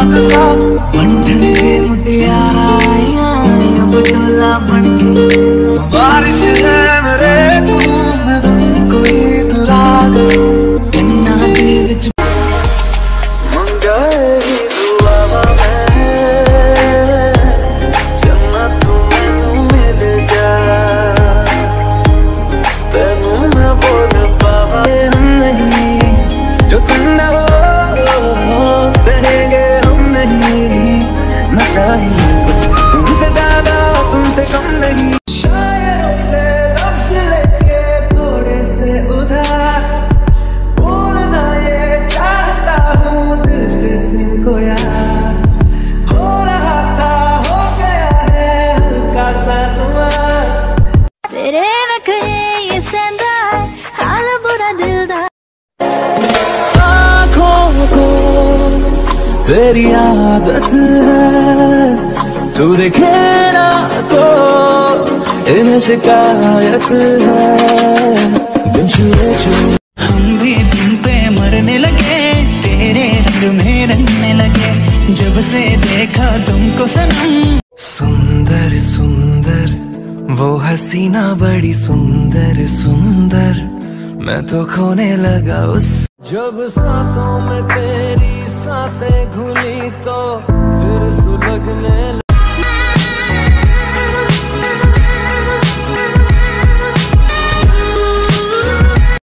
रात सा मंडन के मुटियारा बटोला बनके बारिश है मेरे तू मैं तुम कोई तू राग कन्ना दे विच मंगाए दुआवा मैं जन्ना तू मैनू मिल जा तेनू मैं बोल पावा हम नहीं जो तुम ना हो रहेंगे हम नहीं ना चाहिए कुछ तुमसे ज्यादा तुमसे कम नहीं शायरों से लफ्ज़ लेके थोड़े से उधार बोलना ये चाहता हूँ दिल से तुमको यार हो रहा था हो गया है हल्का सा खुमार तेरे नखरे ये सेंधा हाल बुरा दिलदार आँखों को तेरी आदत है तू देखे ना तो इन्हें शिकायत है बिन छुए हम भी तुम पे मरने लगे तेरे रंग में रंगने लगे जब से देखा तुमको सनम सुंदर सुंदर वो हसीना बड़ी सुंदर सुंदर मैं तो खोने लगा उस जब सांसों में तेरी सांसें घुली तो फिर सुलगने